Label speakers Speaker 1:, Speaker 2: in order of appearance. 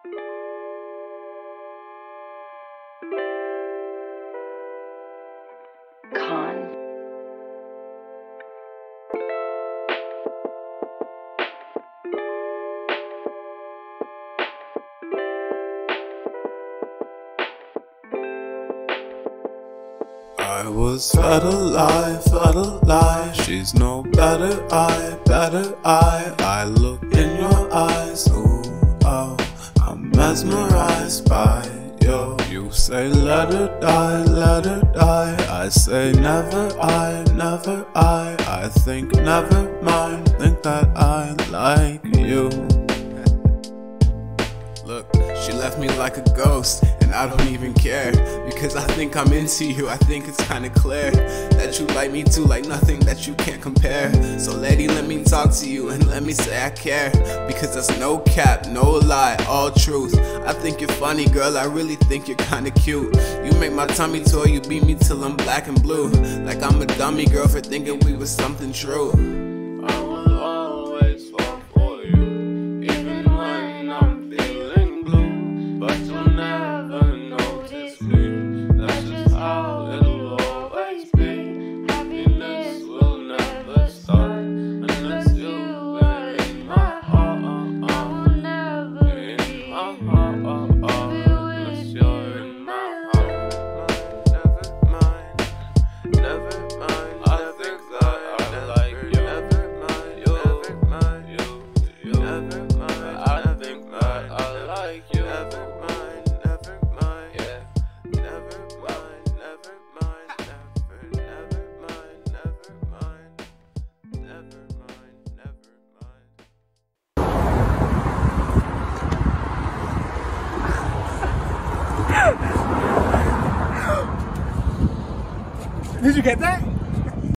Speaker 1: I was fed a lie, she's no better, I look in your eyes, ooh, oh, I'm mesmerized by you. You say let her die, I say never, I think never mind, think that I like you. Look, she left me like a ghost, and I don't even care, because I think I'm into you. I think it's kinda clear that you like me too, like nothing that you can't compare. So lady, let me talk to you and let me say I care, because that's no cap, no lie, all truth. I think you're funny, girl, I really think you're kinda cute. You make my tummy tour, you beat me till I'm black and blue, like I'm a dummy, girl, for thinking we was something true.
Speaker 2: I will always fall for you, even when I'm feeling blue, but you'll never notice me. That's just how it'll always be. Happiness will never start unless you're in my heart. Never in my heart, unless you're in my heart. Never mind, never mind. I think that I like you. Never mind, never mind, never mind. I think that I like you. Never mind, yeah. Never mind, never mind, never mind, never mind, never mind, never mind.
Speaker 3: Did you get that?